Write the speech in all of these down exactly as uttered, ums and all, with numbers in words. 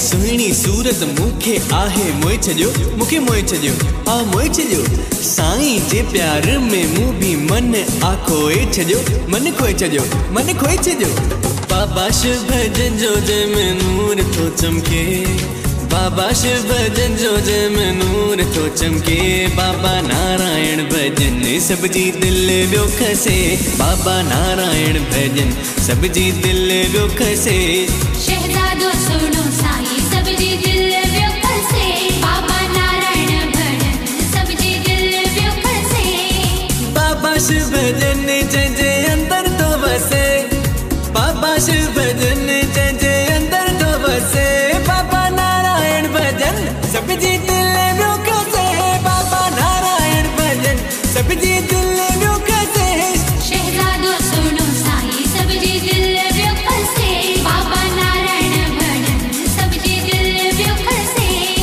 सुहिणी सूरत मूंखे आहे मोए छॾियो, मूंखे मोए छॾियो, आ मोए छॾियो। साईं जे प्यार में मूं भी मन आ खोए छॾियो, मन खोए छॾियो, मन खोए छॾियो। बाबा शिव भजन जो जंहिंमें नूर थो चमके, बाबा शिव भजन जो जंहिंमें नूर थो चमके। बाबा नारायण भजन सब जी दिल वियो खसे, बाबा नारायण भजन सब जी दिल वियो खसे। शहजादो सुनो साईं सब जी दिल वियो खसे, बाबा नारायण भजन सब जी दिल वियो खसे। बाबा शिव भजन जंहिंजे अंदर तो वसे, बाबा शिव भजन जंहिंजे अंदर तो वसे। बाबा नारायण भजन सब जी दिल वियो खसे, बाबा नारायण भजन सब जी दिल वियो खसे। शहजादो सुनो साईं सब जी दिल वियो खसे, बाबा नारायण भजन सब जी दिल वियो खसे।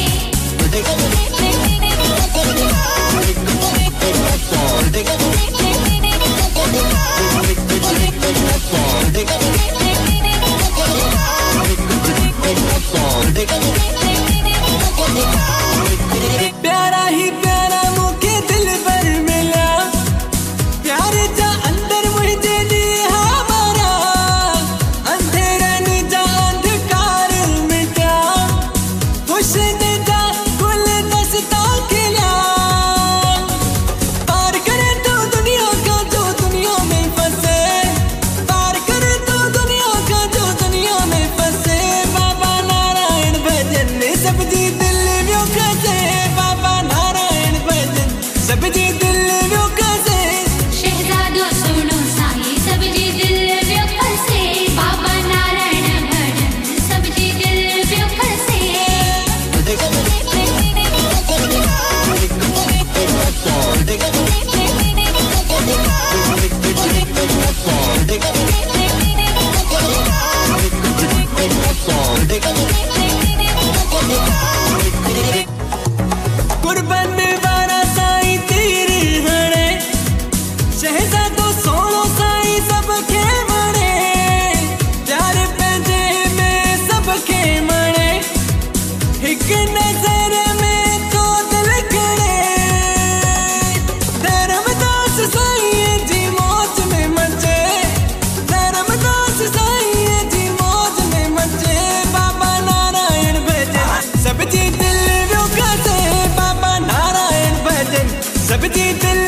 प्यारा ही प्यारा मूंखे दिल भर मिला, प्यार जा अंदर मुझे दिया मारा। अंधेरन जा अंधकार मिटा, हुस्न जा गुल दस्ता खिला। पार करे तो दुनिया का जो दुनिया में फंसे, पार करे तो दुनिया का जो दुनिया में फंसे। बाबा नारायण भजन सब जी दिल वियो खसे, बाबा नारायण भजन सब जी दिल वियो खसे। शहजादो सुनो साईं सब जी दिल वियो खसे, बाबा नारायण भजन सब जी दिल वियो खसे। कुर्बन वारा साईं तीर हणे, शहजादो सोनो साईं सबके वणे। प्यार पंहिंजे में सबके मणे, हिक नज़र में तो दिल खणे। धर्मदास साईं जी मौज में मचे, धर्मदास साईं जी मौज में मचे। बाबा नारायण भजन सब जी दिल वियो खसे, बाबा नारायण भजन सब जी दिल